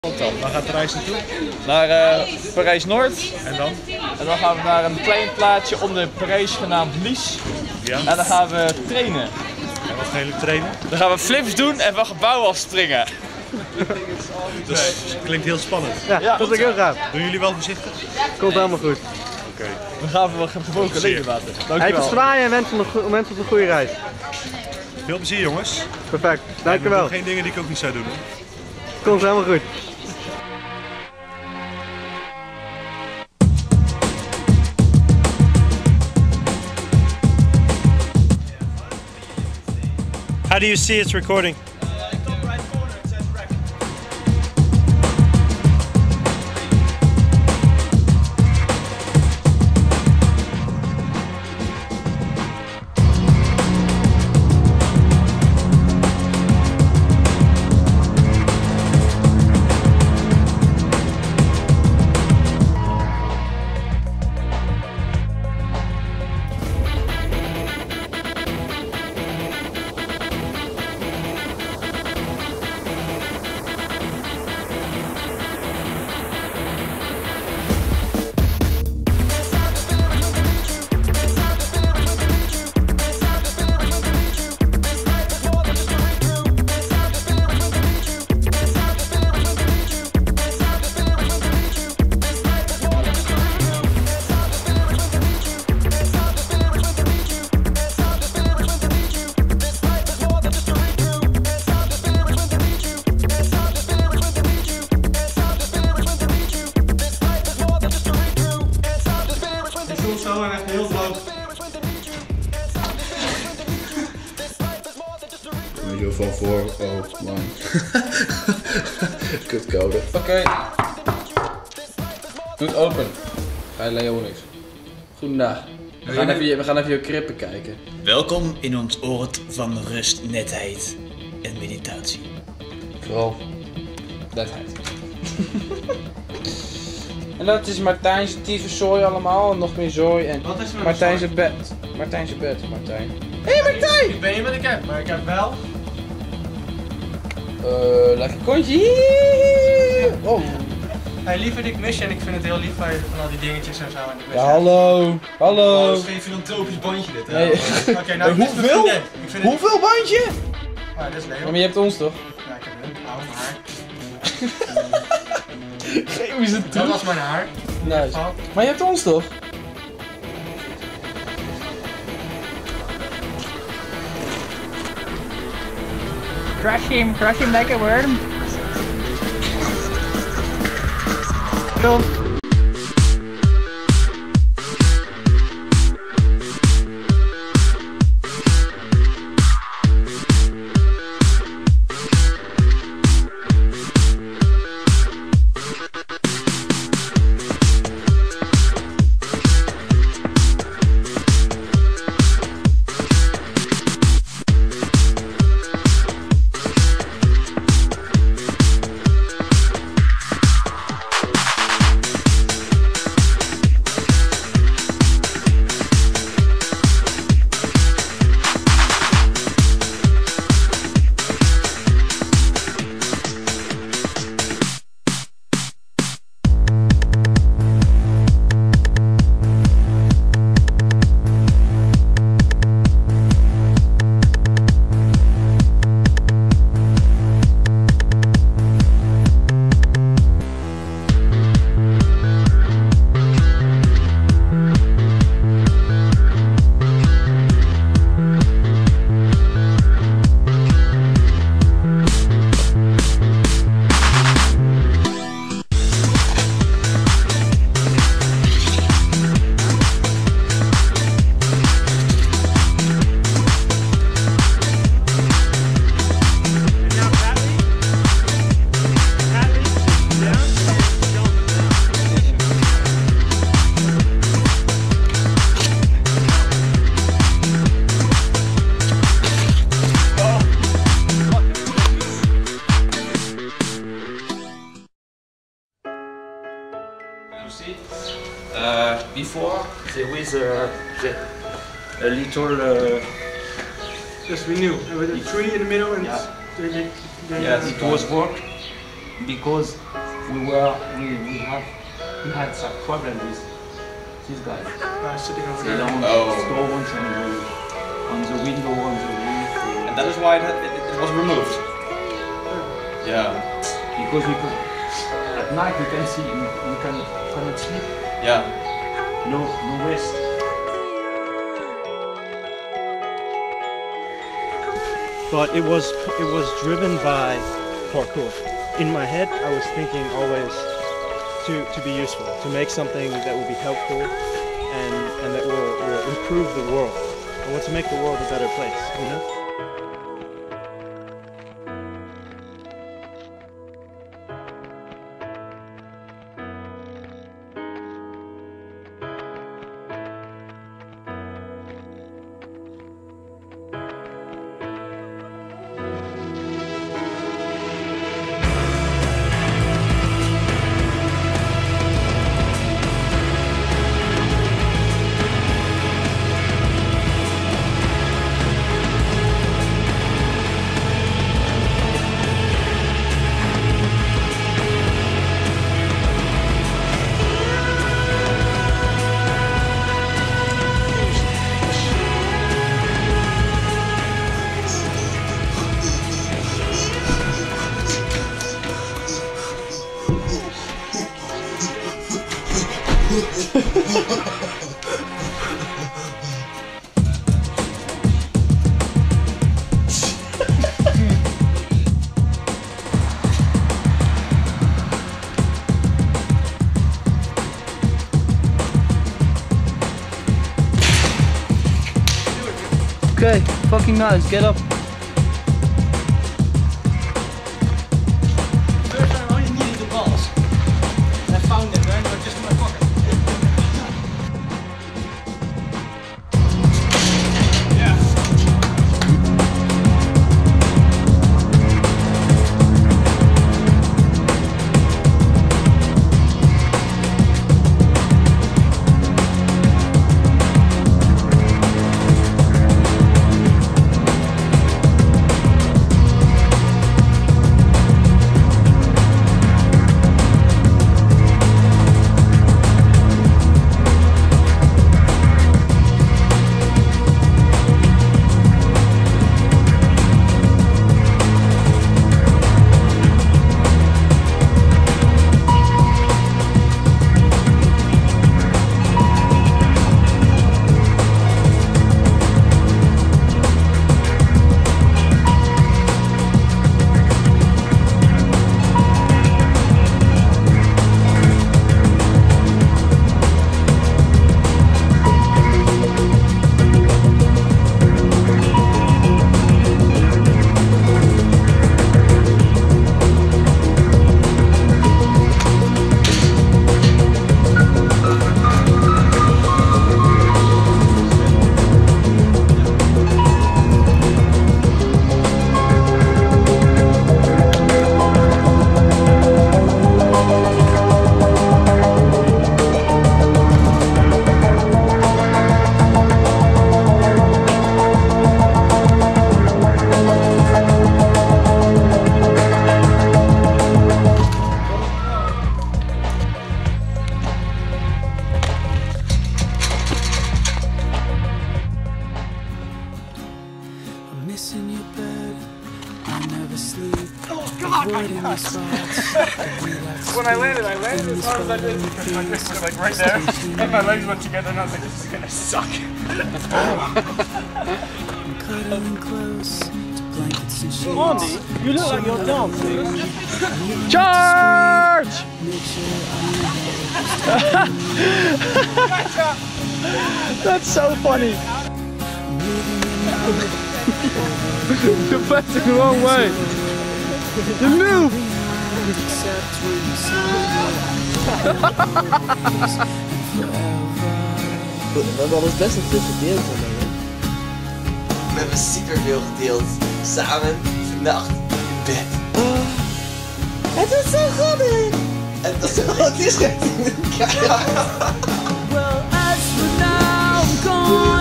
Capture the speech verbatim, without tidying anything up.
Waar gaat de reis naartoe? Naar uh, Parijs-Noord. En dan? En dan gaan we naar een klein plaatsje onder Parijs genaamd Lies. Ja. En dan gaan we trainen. En wat gaan jullie trainen? Dan gaan we flips doen en van gebouwen afspringen. Dus klinkt heel spannend. Ja, Ja, dat is ook heel gaaf. Doen jullie wel voorzichtig? Komt helemaal goed. Oké. Okay. We gaan wel gewoon geleden laten. Hij heeft zwaaien en wensen nog een, een goede reis. Veel plezier jongens. Perfect, dankjewel. Geen dingen die ik ook niet zou doen. Hoor. Komt helemaal goed. How do you see it's recording? Zo en echt heel droog. Video van voor, oh man. Kutcode. Oké. Okay. Doe het open. Bij Leonix. Goedendag. We gaan, even, we gaan even je krippen kijken. Welkom in ons oord van rust, netheid en meditatie. Vooral netheid. En dat is Martijn's tieve zooi allemaal en nog meer zooi en Martijn's bed. Martijn's bed, Martijn. Hé hey Martijn! Ik weet niet wat ik heb, maar ik heb wel. Eh, uh, lekker kontje. Oh. Hey, liever ik mis je en ik vind het heel lief van al die dingetjes en zo. En ik Ja, hallo. Hallo. Dat is geen filantropisch bandje dit. Nee. Oké, okay, nou hey, hoeveel? Ik vind hoeveel het... bandje? Ah, dat is leuk. Maar je hebt ons toch? Ja, ik heb een oude haar. Geef me ze toe. Dat was mijn haar. Nice. Maar je hebt ons toch? Crush him, crush him like a worm. Go. see. Uh, before there was a, a little. Uh, Just renew. With a tree in the middle and. Yeah. They, they, they, yes, it was work. because we were we, we have we had some problem with these guys. Uh, sitting over They there. don't Oh. stones on the on the window on the roof. And that is why it, had, it, it was removed. Yeah. Because we could at night we can see we can cannot sleep. Yeah. No no rest. But it was it was driven by parkour. In my head, I was thinking always to, to be useful, to make something that will be helpful and, and that will, will improve the world. I want to make the world a better place, you know? Okay, fucking nice, get up. First time I only needed the balls. And I found them, right? They were just in my pocket. Missing your bed, I never sleep. Oh god, my God. When I landed, I landed as hard as I did because my wrists were like right there, and my legs went together, and I was like, this is gonna suck. I'm cuddling close to blankets and sheets. Andy, you look like you're dancing. Charge! That's so funny. You're facing the wrong way. You move. Dat is best een veel gedeeld. We hebben super veel gedeeld. Samen, vannacht, in bed. Het is zo goed. Het is zo goed. Het is echt in elkaar. Well, as for now, I'm gone.